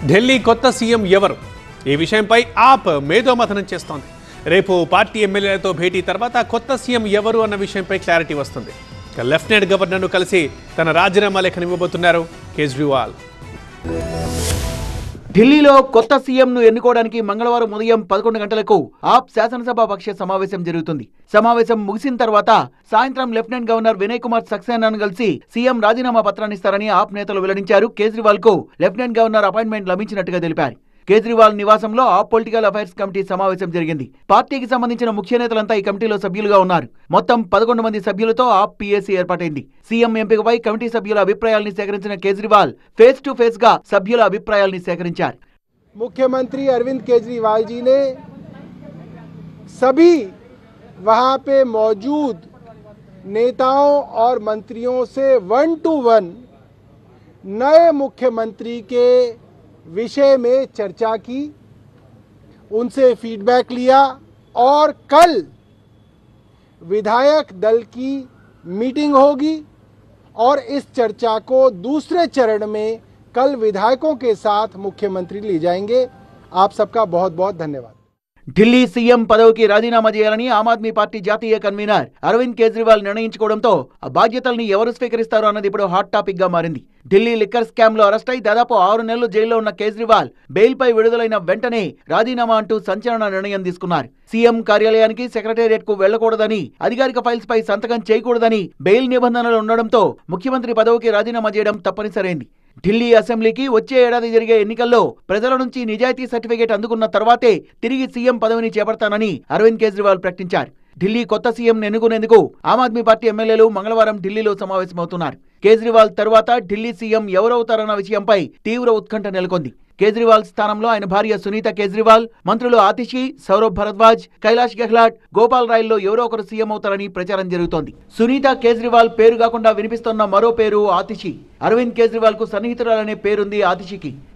ఢిల్లీ కొత్త సీఎం ఎవరు? ఈ విషయంపై ఆప్ మేధోమథనం చేస్తోంది. రేపు పార్టీ ఎమ్మెల్యేలతో భేటీ తర్వాత కొత్త సీఎం ఎవరు అన్న విషయంపై క్లారిటీ వస్తుంది. లెఫ్టినెంట్ గవర్నర్ను కలిసి తన రాజీనామా లేఖను ఇవ్వబోతున్నారు కేజ్రీవాల్. ఢిల్లీలో కొత్త సీఎంను ఎన్నుకోవడానికి మంగళవారం ఉదయం 11 గంటలకు ఆప్ శాసనసభ పక్ష సమావేశం జరుగుతుంది. సమావేశం ముగిసిన తర్వాత సాయంత్రం లెఫ్టినెంట్ గవర్నర్ వినయ్ కుమార్ సక్సేనాను కలిసి సీఎం రాజీనామా పత్రాన్ని ఇస్తారని ఆప్ నేతలు వెల్లడించారు. కేజ్రీవాల్ కు లెఫ్టినెంట్ గవర్నర్ అపాయింట్మెంట్ లభించినట్టుగా తెలిపారు. కేజ్రీవాల్ నివాసంలో ఆప్ పొలిటికల్ అఫైర్స్ కమిటీ సమావేశం జరిగింది. పార్టీకి సంబంధించిన ముఖ్య నేతలంతా ఈ కమిటీలో సభ్యులుగా ఉన్నారు. మొత్తం 11 మంది సభ్యులతో ఆప్ పీఏసీ ఏర్పాటైంది. సీఎం ఎంపికపై కమిటీ సభ్యుల అభిప్రాయాల్ని సేకరించిన కేజ్రీవాల్ ఫేస్ టు ఫేస్ గా సభ్యుల అభిప్రాయాల్ని సేకరించారు. मुख्यमंत्री अरविंद केजरीवाल जी ने सभी वहां पे मौजूद नेताओं और मंत्रियों से 1 to 1 नए मुख्यमंत्री के विषय में चर्चा की, उनसे फीडबैक लिया और कल विधायक दल की मीटिंग होगी और इस चर्चा को दूसरे चरण में कल विधायकों के साथ मुख्यमंत्री ले जाएंगे। आप सबका बहुत बहुत धन्यवाद। ఢిల్లీ సీఎం పదవికి రాజీనామా చేయాలని ఆమ్ ఆద్మీ పార్టీ జాతీయ కన్వీనర్ అరవింద్ కేజ్రీవాల్ నిర్ణయించుకోవడంతో ఆ బాధ్యతల్ని ఎవరు స్వీకరిస్తారు అన్నది ఇప్పుడు హాట్ టాపిక్ గా మారింది. ఢిల్లీ లిక్కర్ స్కామ్ లో అరెస్ట్ అయి దాదాపు 6 నెలలు జైల్లో ఉన్న కేజ్రీవాల్ బెయిల్ పై విడుదలైన వెంటనే రాజీనామా అంటూ సంచలన నిర్ణయం తీసుకున్నారు. సీఎం కార్యాలయానికి సెక్రటేరియట్ కు వెళ్లకూడదని, అధికారిక ఫైల్స్ పై సంతకం చేయకూడదని బెయిల్ నిబంధనలు ఉండడంతో ముఖ్యమంత్రి పదవికి రాజీనామా చేయడం తప్పనిసరైంది. ఢిల్లీ అసెంబ్లీకి వచ్చే ఏడాది జరిగే ఎన్నికల్లో ప్రజల నుంచి నిజాయితీ సర్టిఫికేట్ అందుకున్న తర్వాతే తిరిగి సీఎం పదవిని చేపడతానని అరవింద్ కేజ్రీవాల్ ప్రకటించారు. ఢిల్లీ కొత్త సీఎం ఎన్నుకునేందుకు ఆమ్ ఆద్మీ పార్టీ ఎమ్మెల్యేలు మంగళవారం ఢిల్లీలో సమావేశమవుతున్నారు. కేజ్రీవాల్ తర్వాత ఢిల్లీ సీఎం ఎవరవుతారన్న విషయంపై తీవ్ర ఉత్కంఠ నెలకొంది. కేజ్రీవాల్ స్థానంలో ఆయన భార్య సునీత కేజ్రీవాల్, మంత్రులు ఆతిషి, సౌరభ్ భరద్వాజ్, కైలాష్ గెహ్లాట్, గోపాల్ రాయ్ల్లో ఎవరో ఒకరు సీఎం అవుతారని ప్రచారం జరుగుతోంది. సునీత కేజ్రీవాల్ పేరు కాకుండా వినిపిస్తున్న మరో పేరు ఆతిషి. అరవింద్ కేజ్రీవాల్ కు సన్నిహితురాలనే పేరుంది ఆతిషికి.